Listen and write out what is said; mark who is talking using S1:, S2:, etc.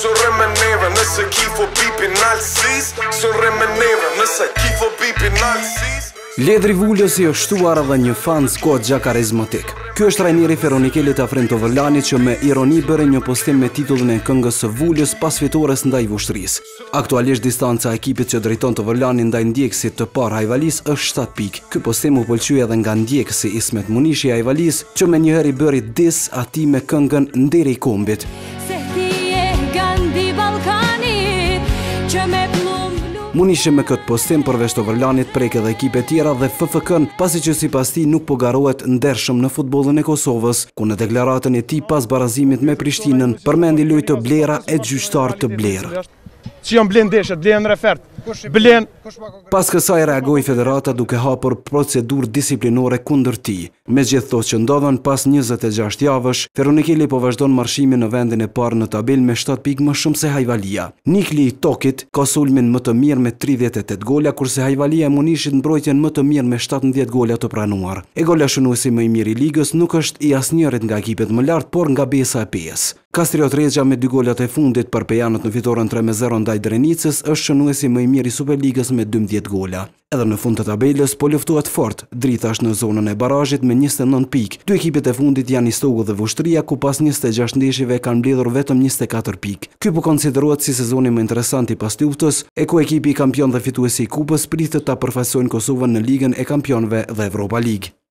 S1: Sorre me neve nëse ki fobi penalësis. Sorre me neve nëse ki fobi penalësis.
S2: Ledri Vullës i është shtuar edhe një fan goxha karizmatik. Ky është trajneri Feronikelit Afrin Tovërlanit që me ironi bëri një postim me titullin e këngës së Vullës pas fitores ndaj Vushtrrisë. Aktualisht distanca e ekipit që drejton Tovërlanin ndaj ndjekësit të parë Ajvalis është 7 pikë. Ky postim u pëlqye edhe nga ndjekësi Ismet Munishi i Ajvalis, që me njëherë i bëri dis atij me këngën Nderi i kombit. Munishi me këtë postim përveç Tovërlanit prek edhe ekipe tjera dhe FFK-n, pasi që sipas tij nuk po garohet ndershëm në futbollin e Kosovës, ku në deklaratën e tij pas barazimit me Prishtinën përmendi lojë të blera e gjyqtar të blerë.
S3: Që janë blen deshet, blen refert, blen...
S2: Pas kësaj reagoi federata duke hapur procedurë disiplinore kundër tij. Megjithëto që ndodhen pas 26 javësh, Feronikeli po vazhdon marshimin në vendin e parë në tabelë me 7 pikë më shumë se Hajvalia. Nikli i Tokit ka sulmin më të mirë me 38 gola, kurse Hajvalia e Munishit mbrojtjen më të mirë me 17 gola të pranuar. E gola shënuesi më i mirë i ligës nuk është i asnjërit nga ekipet më lart, por nga Besa e Pes. Kastriot Rexha me 2 golat e fundit për pejanët në fitoren 3-0 ndaj Drenicës është shënuesi më i mirë i Superligës me 12 gola. Edhe në fund të tabelës po luftohet fort. Drita është në zonën e barazhit me 29 pikë. Dy ekipet e fundit janë Istoku dhe Vushtria, ku pas 26 ndeshjeve kanë mbledhur vetëm 24 pikë. Ky po konsiderohet si sezoni më interesant i pas luftës, e ku ekipi i kampion dhe fituesi i kupës pritet ta përfaqësojnë Kosovën në Ligën e Kampionëve dhe Europa League.